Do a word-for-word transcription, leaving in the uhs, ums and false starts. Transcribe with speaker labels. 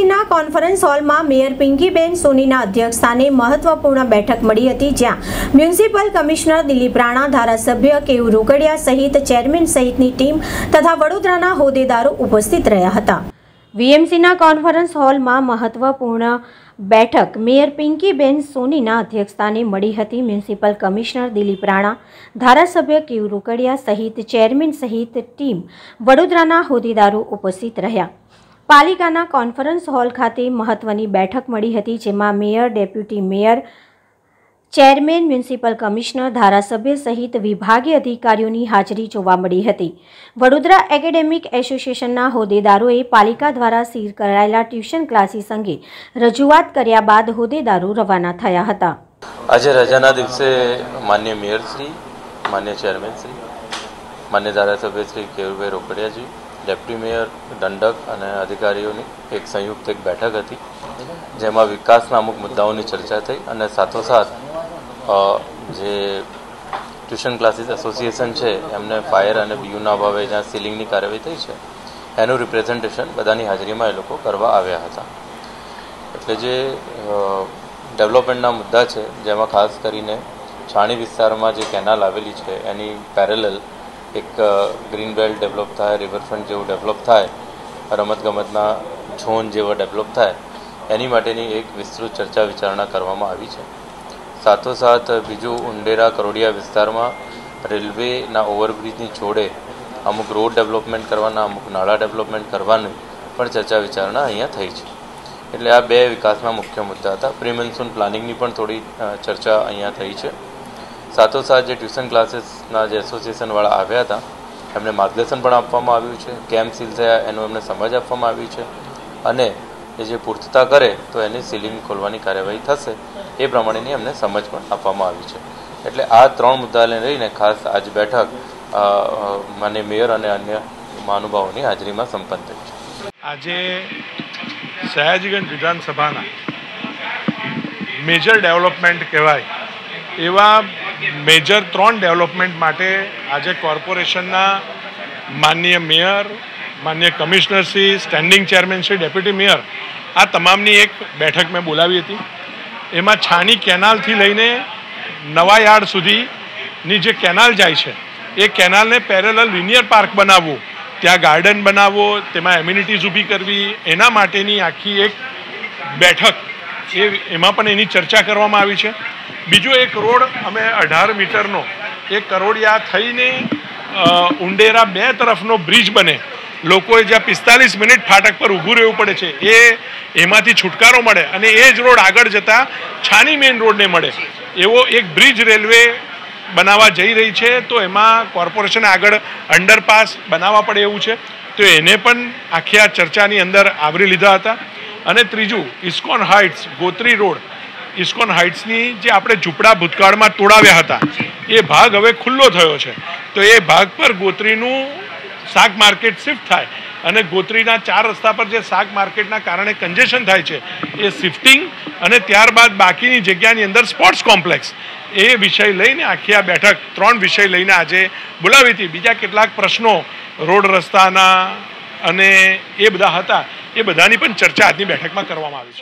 Speaker 1: વીએમસીના conference હોલમાં mayor Pinkiben સોનીના અધ્યક્ષસ્થાને મહત્વપૂર્ણ બેઠક મળી હતી, જ્યાં મ્યુનિસિપલ કમિશનર દિલીપ રાણા, ધારાસભ્ય કેયુ રોકડિયા સહિત ચેરમેન સહિતની ટીમ તથા વડોદરાના હોદ્દેદારો ઉપસ્થિત રહ્યા હતા। વીએમસીના કોન્ફરન્સ હોલમાં મહત્વપૂર્ણ બેઠક મેયર પિંકીબેન સોનીના અધ્યક્ષસ્થાને મળી હતી। મ્યુનિસિપલ કમિશનર દિલીપ રાણા, ધારાસભ્ય કેયુ રોકડિયા સહિત ચેરમેન સહિત ટીમ વડોદરાના હોદ્દેદારો ઉપસ્થિત રહ્યા। પાલિકાના કોન્ફરન્સ હોલ ખાતે મહત્વની બેઠક મળી હતી, જેમાં mayor, deputy mayor, chairman, municipal commissioner, ધારાસભ્ય સહિત વિભાગીય અધિકારીઓની હાજરી જોવા મળી હતી। વડોદરા એકેડેમિક એસોસિએશનના હોદ્દેદારોએ પાલિકા દ્વારા સીલ કરાયેલા ટ્યુશન ક્લાસીસ અંગે રજૂઆત કર્યા બાદ હોદ્દેદારો રવાના થયા હતા।
Speaker 2: આજે રજાના દિવસે માન્ય મેયર શ્રી, માન્ય ચેરમેન શ્રી, માન્ય ધારાસભ્ય શ્રી કેયુભાઈ રોકડિયાજી, ડેપ્યુટી મેયર, દંડક અને અધિકારીઓની એક સંયુક્ત એક બેઠક હતી, જેમાં વિકાસના અમુક મુદ્દાઓની ચર્ચા થઈ અને સાથોસાથ જે ટ્યુશન ક્લાસીસ એસોસિએશન છે એમને ફાયર અને બીયુના અભાવે જ્યાં સીલિંગની કાર્યવાહી થઈ છે એનું રિપ્રેઝન્ટેશન બધાની હાજરીમાં એ લોકો કરવા આવ્યા હતા। એટલે જે ડેવલપમેન્ટના મુદ્દા છે, જેમાં ખાસ કરીને છાણી વિસ્તારમાં જે કેનાલ આવેલી છે એની પેરેલલ એક ગ્રીન બેલ્ટ ડેવલપ થાય, રિવરફ્રન્ટ જેવું ડેવલપ થાય, રમતગમતના ઝોન જેવો ડેવલપ થાય, એની માટેની એક વિસ્તૃત ચર્ચા વિચારણા કરવામાં આવી છે। સાથોસાથ બીજું ઉંડેરા કરોડિયા વિસ્તારમાં રેલવેના ઓવરબ્રિજની જોડે અમુક રોડ ડેવલપમેન્ટ કરવાના, અમુક નાળા ડેવલપમેન્ટ કરવાની પણ ચર્ચા વિચારણા અહીંયા થઈ છે। એટલે આ બે વિકાસના મુખ્ય મુદ્દા હતા। પ્રી મોન્સૂન પ્લાનિંગની પણ થોડી ચર્ચા અહીંયા થઈ છે। સાથોસાથ જે ટ્યુશન ક્લાસીસના જે એસોસિએશનવાળા આવ્યા હતા એમને માર્ગદર્શન પણ આપવામાં આવ્યું છે, કેમ્પ સીલ થયા એનું એમને સમજ આપવામાં આવી છે અને એ જે પૂર્તતા કરે તો એની સીલિંગ ખોલવાની કાર્યવાહી થશે એ પ્રમાણેની એમને સમજ પણ આપવામાં આવી છે। એટલે આ ત્રણ મુદ્દાને લઈને ખાસ આજ બેઠક માન્ય મેયર અને અન્ય મહાનુભાવોની હાજરીમાં સંપન્ન થઈ છે।
Speaker 3: આજે સયાજીગંજ વિધાનસભાના મેજર ડેવલપમેન્ટ કહેવાય એવા મેજર ત્રણ ડેવલપમેન્ટ માટે આજે કોર્પોરેશનના માનનીય મેયર, માન્ય commissioner Shri, standing chairman Shri, deputy mayor આ તમામની એક બેઠક મેં બોલાવી હતી। એમાં છાણી કેનાલથી લઈને નવાયાર્ડ સુધીની જે કેનાલ જાય છે એ કેનાલને પેરેલલ લિનિયર પાર્ક બનાવવું, ત્યાં ગાર્ડન બનાવવો, તેમાં એમ્યુનિટીઝ ઊભી કરવી, એના માટેની આખી એક બેઠક એ એમાં પણ એની ચર્ચા કરવામાં આવી છે। બીજો એક રોડ અમે અઢાર મીટરનો એક કરોડિયા થઈને ઉંડેરા બે તરફનો બ્રિજ બને, લોકોએ જ્યાં પિસ્તાલીસ મિનિટ ફાટક પર ઊભું રહેવું પડે છે એ એમાંથી છુટકારો મળે અને એ જ રોડ આગળ જતાં છાણી મેઇન રોડને મળે એવો એક બ્રિજ રેલવે બનાવવા જઈ રહી છે। તો એમાં કોર્પોરેશને આગળ અંડરપાસ બનાવવા પડે એવું છે, તો એને પણ આખી આ ચર્ચાની અંદર આવરી લીધા હતા। અને ત્રીજું ISKCON heights, Gotri road, ISKCON હાઇટ્સની જે આપણે ઝૂંપડા ભૂતકાળમાં તોડાવ્યા હતા એ ભાગ હવે ખુલ્લો થયો છે, તો એ ભાગ પર ગોત્રીનું શાક માર્કેટ શિફ્ટ થાય અને ગોત્રીના ચાર રસ્તા પર જે શાક માર્કેટના કારણે કન્જેશન થાય છે એ શિફ્ટિંગ અને ત્યારબાદ બાકીની જગ્યાની અંદર સ્પોર્ટ્સ કોમ્પ્લેક્સ એ વિષય લઈને આખી આ બેઠક ત્રણ વિષય લઈને આજે બોલાવી હતી। બીજા કેટલાક પ્રશ્નો રોડ રસ્તાના અને એ બધા હતા, એ બધાની પણ ચર્ચા આજની બેઠકમાં કરવામાં આવી છે।